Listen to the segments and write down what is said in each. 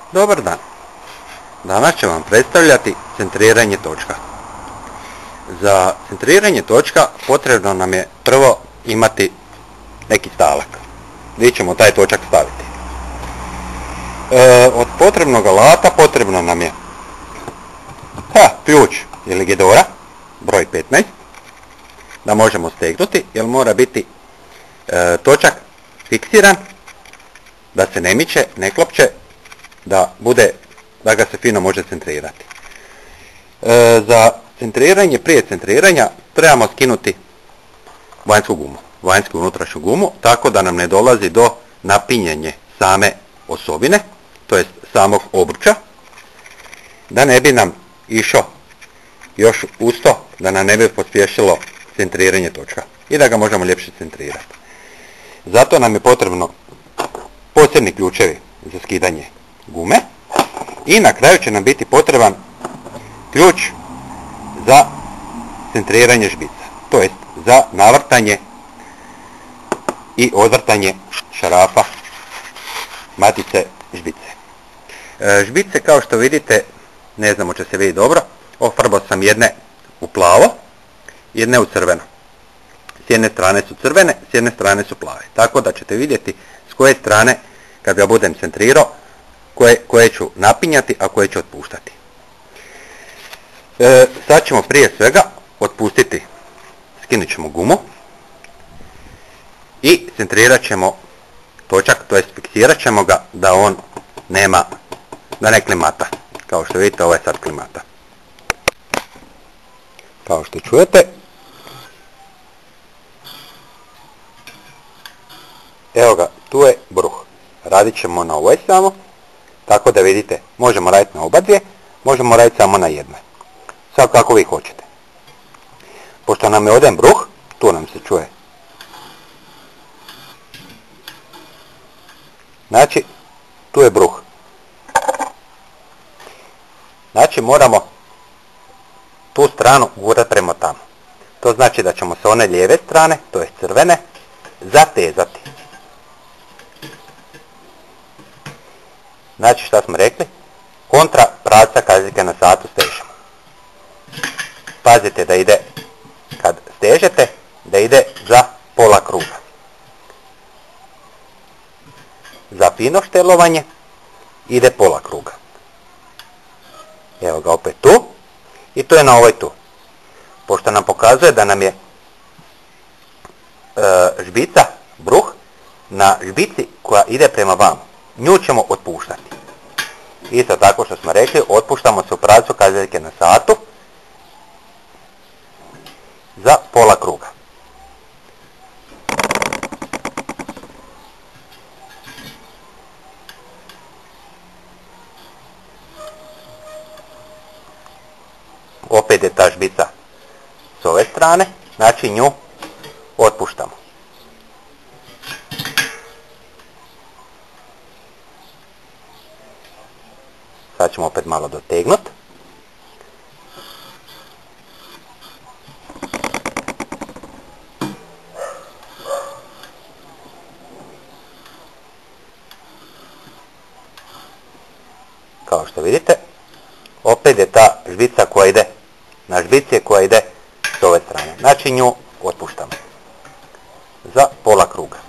Dobar dan. Danas ću vam predstavljati centriranje točka. Za centriranje točka potrebno nam je prvo imati neki stalak. Gdje ćemo taj točak staviti? Od potrebnog alata potrebno nam je ključ ili gidora, broj 15, da možemo stegnuti, jer mora biti točak fiksiran, da se ne miče, ne klopče, da ga se fino može centrirati. Za centriranje, prije centriranja, trebamo skinuti vanjsku gumu, vanjsku unutrašnju gumu, tako da nam ne dolazi do napinjenja same osobine, to jest samog obruča, da ne bi nam išao još usto, da nam ne bi pospješilo centriranje točka i da ga možemo ljepše centrirati. Zato nam je potrebno posebni ključevi za skidanje gume i na kraju će nam biti potreban ključ za centriranje žbica, to jest za navrtanje i odvrtanje šarafa matice žbice. Žbice, kao što vidite, ne znam hoće se vidjeti dobro, ofarbao sam jedne u plavo, jedne u crveno. S jedne strane su crvene, s jedne strane su plave. Tako da ćete vidjeti s koje strane, kad ga budem centrirao, koje ću napinjati, a koje ću otpuštati. Sad ćemo prije svega otpustiti, skinut ćemo gumu i centrirat ćemo točak, to jest fiksirat ćemo ga da on nema, da ne klimata. Kao što vidite, ovo je sad klimata. Kao što čujete, evo ga, tu je bruh. Radit ćemo na ovoj samo, tako da vidite, možemo raditi na oba dvije, možemo raditi samo na jednoj. Sad kako vi hoćete. Pošto nam je ovdje bruh, tu nam se čuje. Znači, tu je bruh. Znači, moramo tu stranu gurati prema tamo. To znači da ćemo sa one lijeve strane, to je crvene, zatezati. Znači, šta smo rekli? Kontra pravca kazaljke na satu stežemo. Pazite da ide, kad stežete, da ide za pola kruga. Za fino štelovanje ide pola kruga. Evo ga opet tu. I to je na ovoj tu. Pošto nam pokazuje da nam je žbica, bruh, na žbici koja ide prema vama. Nju ćemo otpuštati. Isto tako što smo rekli, otpuštamo se u pravcu kazaljke na satu za pola kruga. Opet je ta žbica s ove strane, znači nju otpuštamo. Sad ćemo opet malo dotegnuti. Kao što vidite, opet je ta žbica koja ide na žbici koja ide s ove strane. Znači nju otpuštamo za pola kruga.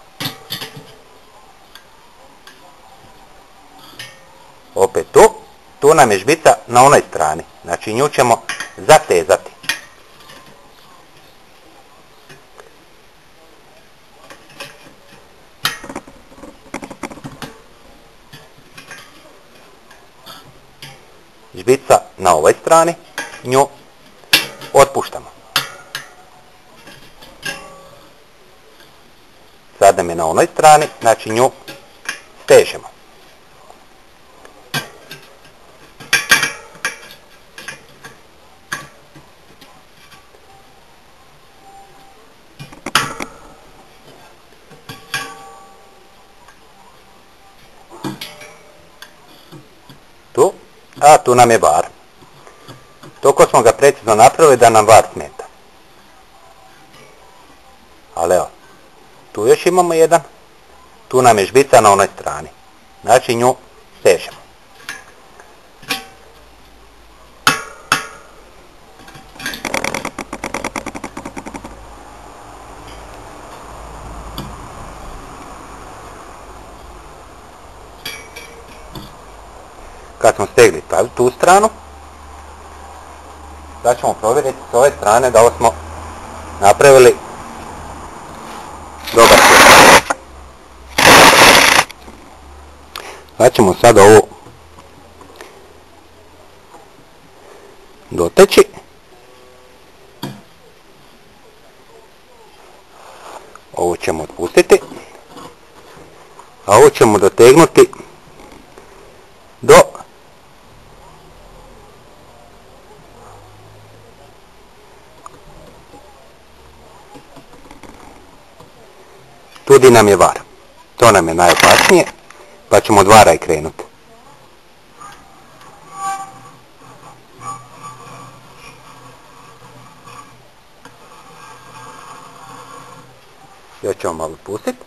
Opet tu nam je žbica na onoj strani. Znači nju ćemo zatezati. Žbica na ovoj strani, nju otpuštamo. Sad nam je na onoj strani, znači nju stežemo. A tu nam je var. Toliko smo ga precizno napravili da nam var smeta. Ali evo, tu još imamo jedan. Tu nam je žbica na onoj strani. Znači nju stežemo. kad smo stegli tu stranu, sad ćemo provjeriti s ove strane da ovo smo napravili dobar čvor. Sad ćemo sad ovo doteći. Ovo ćemo otpustiti. A ovo ćemo dotegnuti do tu di nam je var. To nam je najopasnije, pa ćemo od vara i krenuti. Još ćemo malo pustiti.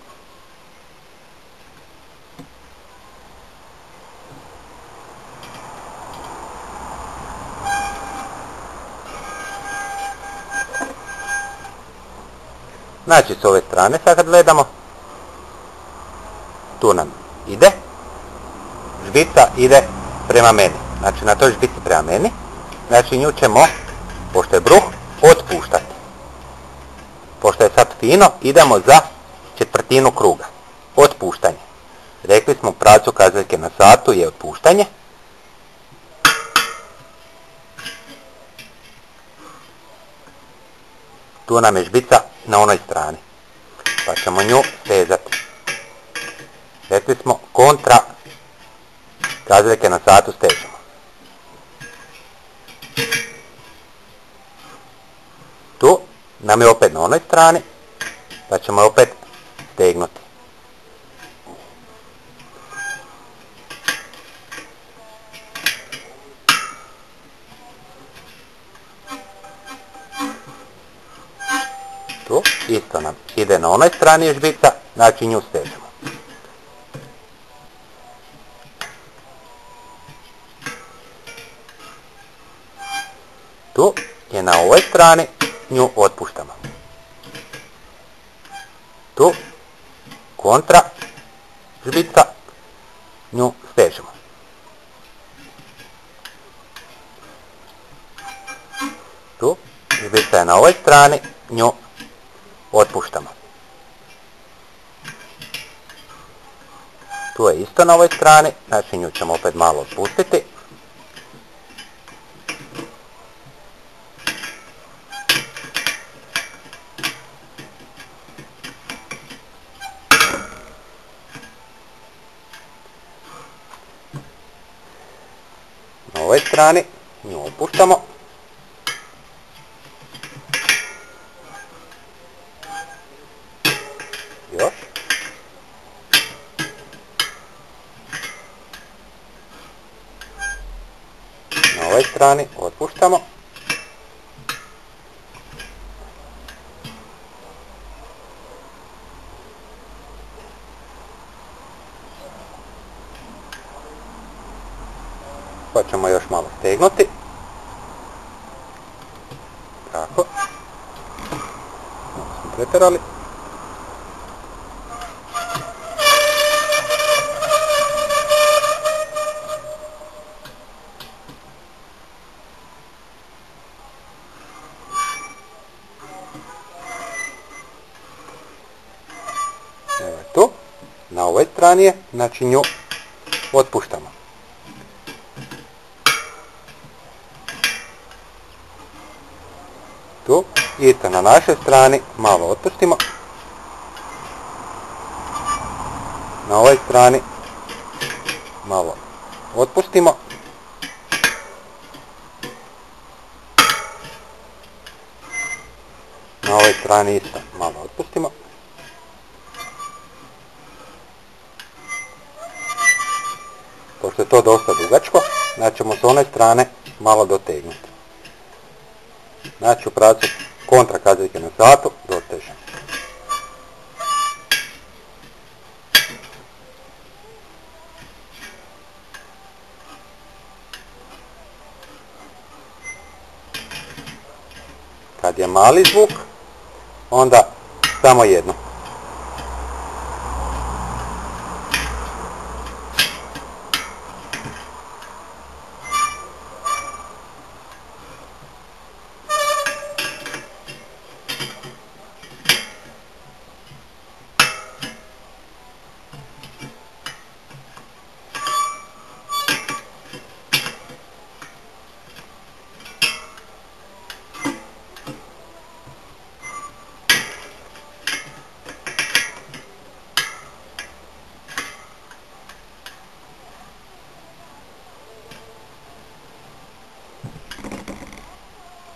Znači s ove strane sad kad gledamo, tu nam ide, žbica ide prema meni, znači na toj žbici prema meni, znači nju ćemo, pošto je bruh, otpuštati. Pošto je sad fino, idemo za četvrtinu kruga, otpuštanje. Rekli smo pravcu kazaljke na satu je otpuštanje. Tu nam je žbica na onoj strani, pa ćemo nju stezati. Rekli smo kontra kazaljke na satu stežemo. Tu nam je opet na onoj strani, pa ćemo opet stegnuti. Tu isto nam ide na onoj strani žbica, znači nju stežemo. Tu je na ovoj strani, nju otpuštamo. Tu kontra žbica, nju stežemo. Tu žbica je na ovoj strani, nju otpuštamo. Tu je isto na ovoj strani, znači nju ćemo opet malo otpustiti. Na ovoj strani nju otpuštamo. Još. Na ovoj strani otpuštamo. Pa ćemo još malo stegnuti. Tako. Malo smo pretjerali. Evo je tu. Na ovoj strani je, znači nju otpuštamo. Tu, isto na našoj strani, malo otpustimo. Na ovoj strani, malo otpustimo. Na ovoj strani isto, malo otpustimo. Pošto je to dosta dugačko, znači ćemo s one strane malo dotegnuti. Znači u pravcu kontra kazaljke na satu dotežem. Kad je mali zvuk, onda samo jedno.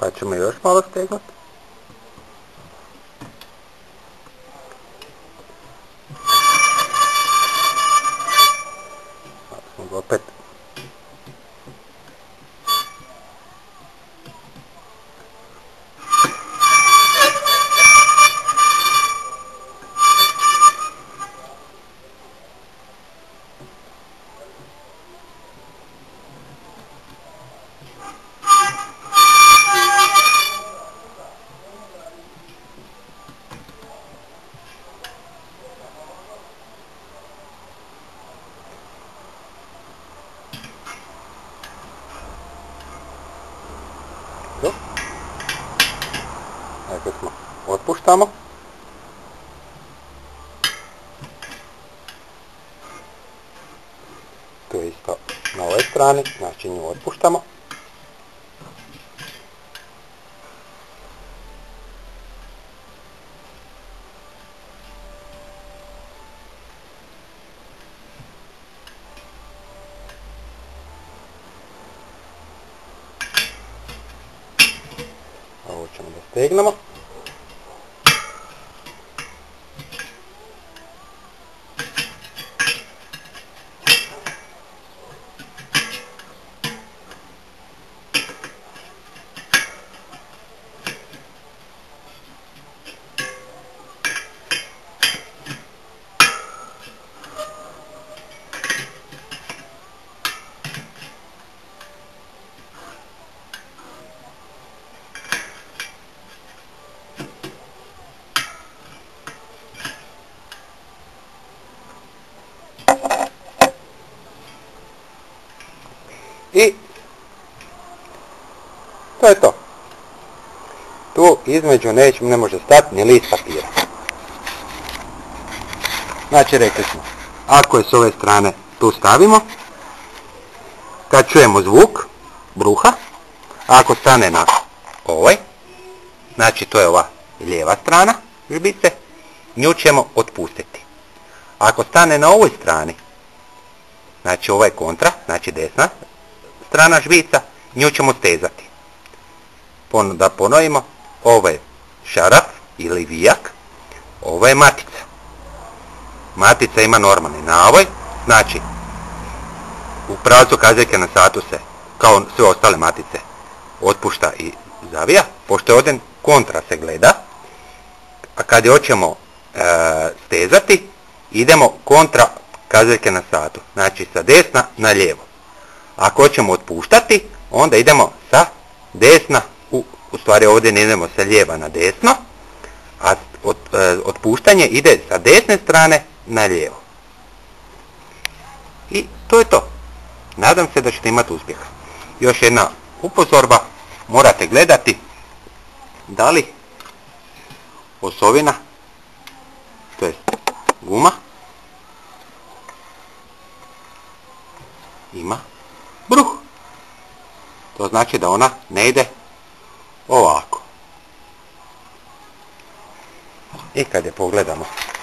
Pa ćemo još malo stegnuti. Opet otpuštamo. To je isto na ovoj strani, znači nju otpuštamo. Ovo ćemo da stegnemo. I to je to. Tu između ne može stati ni list papira. Znači rekli smo, ako je s ove strane tu stavimo, kad čujemo zvuk bruha, ako stane na ovoj, znači to je ova lijeva strana žbice, nju ćemo otpustiti. Ako stane na ovoj strani, znači ovo je kontra, znači desna strana žbica, nju ćemo stezati. Da ponovimo, ovo je šaraf ili vijak, ovo je matica. Matica ima normalni navoj, znači u pravcu kazaljke na satu se, kao sve ostale matice, otpušta i zavija, pošto je ovdje kontra se gleda, a kad je hoćemo stezati, idemo kontra kazaljke na satu, znači sa desna na lijevo. Ako hoćemo otpuštati, onda idemo sa desna, u stvari ovdje ne idemo sa lijeva na desno, a otpuštanje ide sa desne strane na lijevo. I to je to. Nadam se da ćete imati uspjeha. Još jedna upozorba, morate gledati da li osovina, to je guma, ima bruh. To znači da ona ne ide ovako. I kad je pogledamo